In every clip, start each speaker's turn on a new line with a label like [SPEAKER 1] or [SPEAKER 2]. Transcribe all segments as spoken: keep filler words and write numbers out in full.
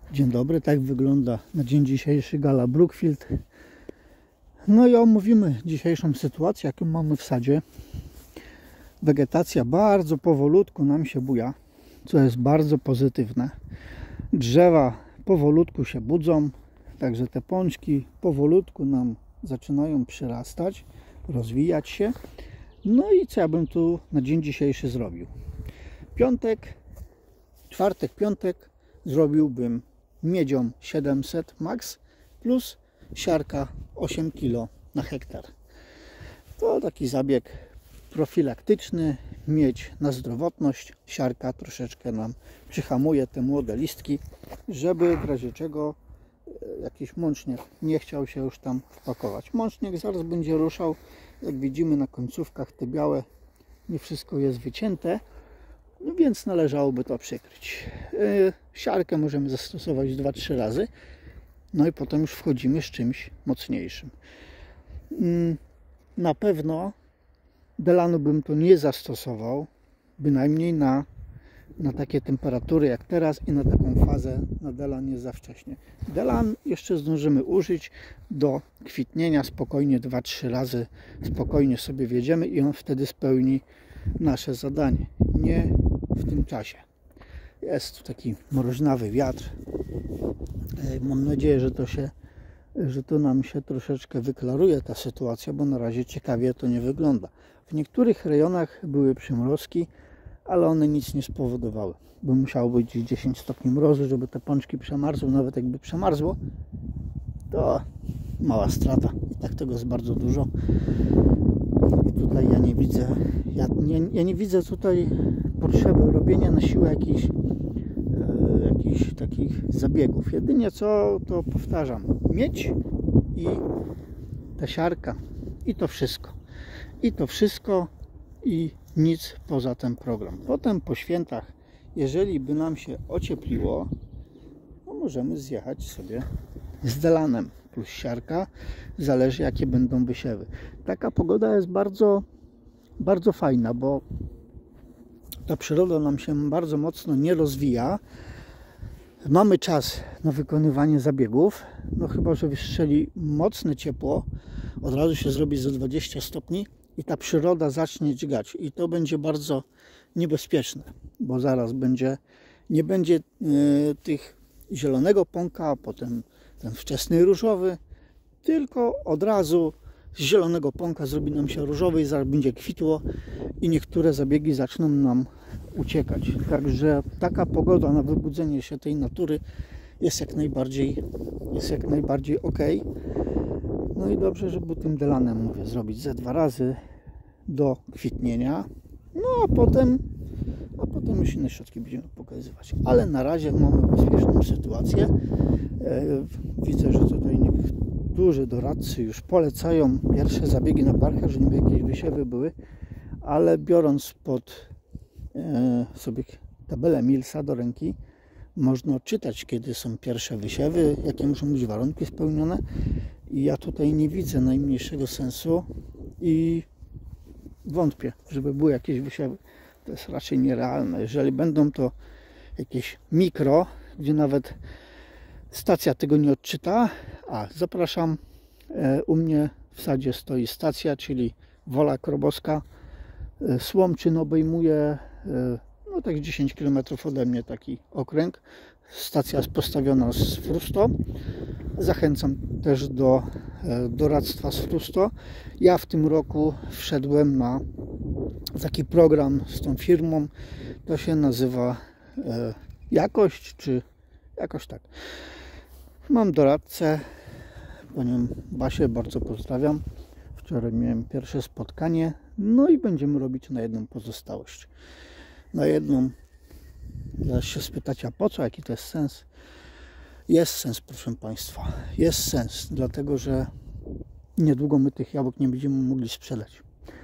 [SPEAKER 1] Dzień dobry, tak wygląda na dzień dzisiejszy gala Brookfield. No i omówimy dzisiejszą sytuację, jaką mamy w sadzie. Wegetacja bardzo powolutku nam się buja, co jest bardzo pozytywne. Drzewa powolutku się budzą, także te pączki powolutku nam zaczynają przyrastać, rozwijać się. No i co ja bym tu na dzień dzisiejszy zrobił? Piątek, czwartek, piątek zrobiłbym miedzią siedemset max plus siarka osiem kilo na hektar. To taki zabieg profilaktyczny, miedź na zdrowotność, siarka troszeczkę nam przyhamuje te młode listki, żeby w razie czego jakiś mącznik nie chciał się już tam wpakować. Mącznik zaraz będzie ruszał, jak widzimy na końcówkach te białe, nie wszystko jest wycięte, no więc należałoby to przykryć. Yy, siarkę możemy zastosować dwa trzy razy, no i potem już wchodzimy z czymś mocniejszym. Yy, na pewno delanu bym to nie zastosował, bynajmniej na, na takie temperatury jak teraz i na taką fazę. Na delan jest za wcześnie. Delan jeszcze zdążymy użyć do kwitnienia spokojnie dwa trzy razy, spokojnie sobie wjedziemy i on wtedy spełni nasze zadanie. Nie w tym czasie. Jest taki mroźnawy wiatr. Mam nadzieję, że to się, że to nam się troszeczkę wyklaruje ta sytuacja, bo na razie ciekawie to nie wygląda. W niektórych rejonach były przymrozki, ale one nic nie spowodowały. By musiało być dziesięć stopni mrozu, żeby te pączki przemarzły. Nawet jakby przemarzło, to mała strata. I tak tego jest bardzo dużo. I tutaj ja nie widzę, ja nie, ja nie widzę tutaj potrzeby robienia na siłę jakichś, e, jakichś takich zabiegów. Jedynie co, to powtarzam, miedź i ta siarka i to wszystko. I to wszystko i nic poza ten program. Potem po świętach, jeżeli by nam się ociepliło, no możemy zjechać sobie z delanem plus siarka, zależy jakie będą wysiewy. Taka pogoda jest bardzo, bardzo fajna, bo ta przyroda nam się bardzo mocno nie rozwija. Mamy czas na wykonywanie zabiegów, no chyba że wystrzeli mocne ciepło, od razu się zrobi za dwadzieścia stopni i ta przyroda zacznie dźgać i to będzie bardzo niebezpieczne, bo zaraz będzie, nie będzie y, tych zielonego pąka, a potem ten wczesny różowy, tylko od razu z zielonego pąka zrobi nam się różowy i zaraz będzie kwitło i niektóre zabiegi zaczną nam uciekać. Także taka pogoda na wybudzenie się tej natury jest jak najbardziej, jest jak najbardziej ok. No i dobrze, żeby tym delanem, mówię, zrobić ze dwa razy do kwitnienia. No a potem, a potem już inne środki będziemy pokazywać. Ale na razie mamy bezpieczną sytuację. E, widzę, że tutaj niektórzy doradcy już polecają pierwsze zabiegi na parkach, że niby jakieś wysiewy były, ale biorąc pod e, sobie tabelę Millsa do ręki, można odczytać, kiedy są pierwsze wysiewy, jakie muszą być warunki spełnione. I ja tutaj nie widzę najmniejszego sensu i wątpię, żeby były jakieś wysiewy. To jest raczej nierealne. Jeżeli będą to jakieś mikro, gdzie nawet stacja tego nie odczyta, a zapraszam, u mnie w sadzie stoi stacja, czyli Wola Krobowska. Słomczyn obejmuje no tak dziesięć kilometrów ode mnie taki okręg. Stacja jest postawiona z Frusto. Zachęcam też do doradztwa z Frusto. Ja w tym roku wszedłem na taki program z tą firmą. To się nazywa Jakość, czy jakoś tak. Mam doradcę, panią Basię, bardzo pozdrawiam. Wczoraj miałem pierwsze spotkanie. No i będziemy robić na jedną pozostałość. Na jedną. Zaraz się spytacie, a po co? Jaki to jest sens? Jest sens, proszę Państwa. Jest sens, dlatego że niedługo my tych jabłek nie będziemy mogli sprzedać.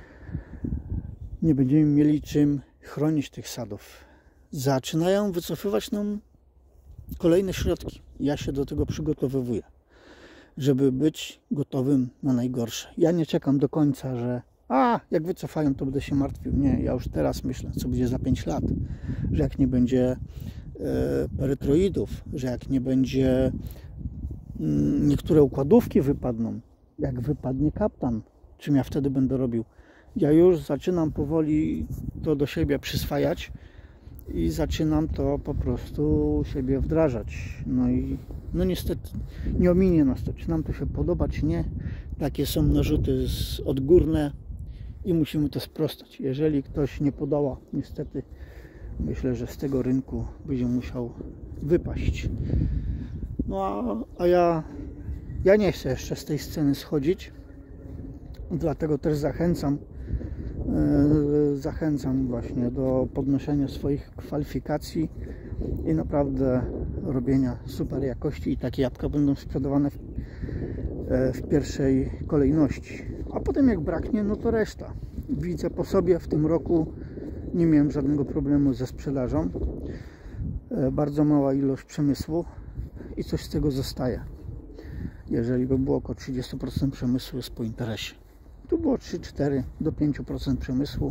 [SPEAKER 1] Nie będziemy mieli czym chronić tych sadów. Zaczynają wycofywać nam kolejne środki. Ja się do tego przygotowywuję, żeby być gotowym na najgorsze. Ja nie czekam do końca, że a, jak wycofają, to będę się martwił. Nie, ja już teraz myślę, co będzie za pięć lat, że jak nie będzie perytroidów, że jak nie będzie, niektóre układówki wypadną, jak wypadnie kaptan, czym ja wtedy będę robił? Ja już zaczynam powoli to do siebie przyswajać i zaczynam to po prostu siebie wdrażać. No i no niestety nie ominie nas to, czy nam to się podoba, czy nie. Takie są narzuty z odgórne i musimy to sprostać. Jeżeli ktoś nie podoła, niestety myślę, że z tego rynku będzie musiał wypaść. No a, a ja, ja nie chcę jeszcze z tej sceny schodzić, dlatego też zachęcam Zachęcam właśnie do podnoszenia swoich kwalifikacji i naprawdę robienia super jakości i takie jabłka będą sprzedawane w, w pierwszej kolejności. A potem jak braknie, no to reszta. Widzę po sobie, w tym roku nie miałem żadnego problemu ze sprzedażą. Bardzo mała ilość przemysłu i coś z tego zostaje. Jeżeli by było około trzydzieści procent przemysłu jest po interesie. Tu było trzy cztery do pięciu procent przemysłu.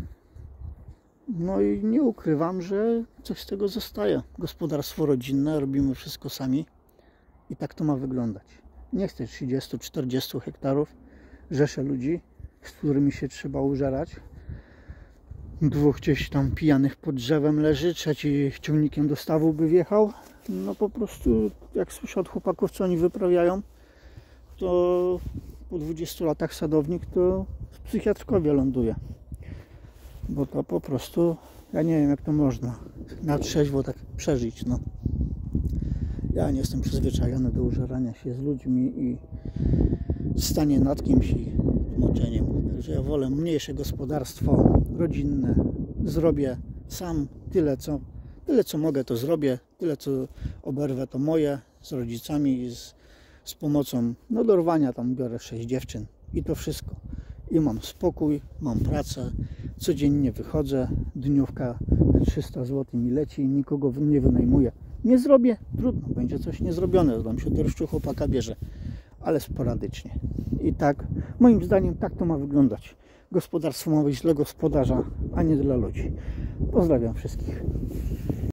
[SPEAKER 1] No i nie ukrywam, że coś z tego zostaje. Gospodarstwo rodzinne, robimy wszystko sami i tak to ma wyglądać. Nie chcę trzydziestu czterdziestu hektarów, rzeszę ludzi, z którymi się trzeba użerać. Dwóch gdzieś tam pijanych pod drzewem leży, trzeci ciągnikiem do stawu by wjechał. No po prostu jak słyszę od chłopaków, co oni wyprawiają, to po dwudziestu latach sadownik to w psychiatrkowie ląduje. Bo to po prostu, ja nie wiem jak to można na trzeźwo tak przeżyć. No. Ja nie jestem przyzwyczajony do użerania się z ludźmi i stanie nad kimś i tłumaczeniem. Także ja wolę mniejsze gospodarstwo rodzinne. Zrobię sam tyle co, tyle co mogę, to zrobię. Tyle co oberwę to moje, z rodzicami i z z pomocą, no do rwania tam biorę sześć dziewczyn i to wszystko. I mam spokój, mam pracę, codziennie wychodzę, dniówka trzysta złotych mi leci, nikogo nie wynajmuję. Nie zrobię, trudno, będzie coś niezrobione, tam się deszczu chłopaka bierze, ale sporadycznie. I tak, moim zdaniem tak to ma wyglądać. Gospodarstwo ma być dla gospodarza, a nie dla ludzi. Pozdrawiam wszystkich.